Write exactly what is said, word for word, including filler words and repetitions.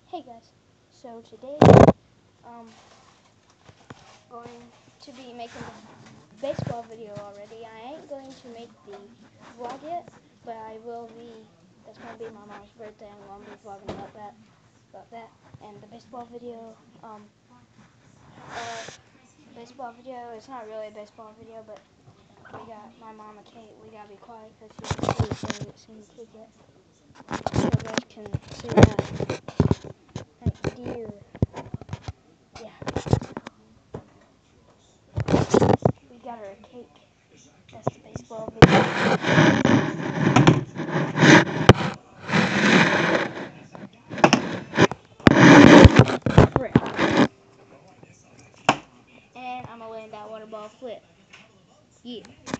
Hey guys, so today um going to be making the baseball video already. I ain't going to make the vlog yet, but I will be. That's gonna be my mom's birthday. I'm gonna be vlogging about that, about that, and the baseball video. Um, uh, baseball video. It's not really a baseball video, but we got my mama Kate. We gotta be quiet because she's asleep, so we haven't seen the cake yet. So you guys can see that. Right dear. Yeah. We got her a cake. That's the baseball video. Frick. And I'm gonna land that water ball flip. Yeah.